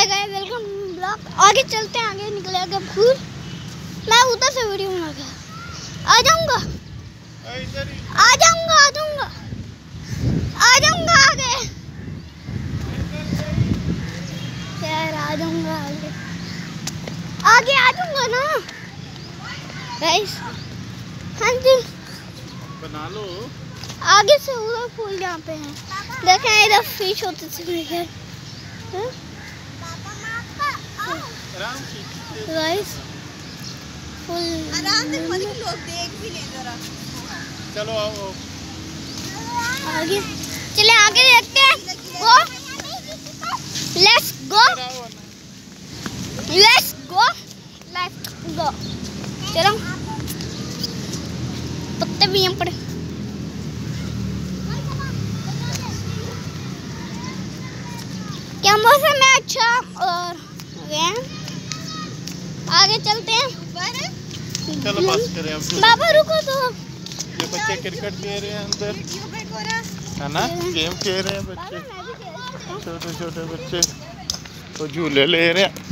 Hi guys, welcome blog. आगे चलते हैं, आगे निकलेगा फूल। मैं उधर से वीडियो बना के आ जाऊंगा आगे यार, आ जाऊंगा आगे ना गाइस। हाँ जी, बना लो। आगे से उधर फूल यहाँ पे हैं, देखें इधर फिश होते थे गाइस। फुल आराम से खोल के लोग देख भी ले जरा। चलो आओ आगे चले, आगे देखते हैं। Go, let's go, let's go, let's go. चलो, पत्ते भी यहाँ पड़े। क्या मौसम है अच्छा। और आगे चलते हैं। चलो बस करें अब। बाबा रुको तो। ये बच्चे क्रिकेट खेल रहे हैं अंदर, है ना, गेम खेल रहे हैं बच्चे, छोटे छोटे बच्चे तो झूले ले रहे हैं।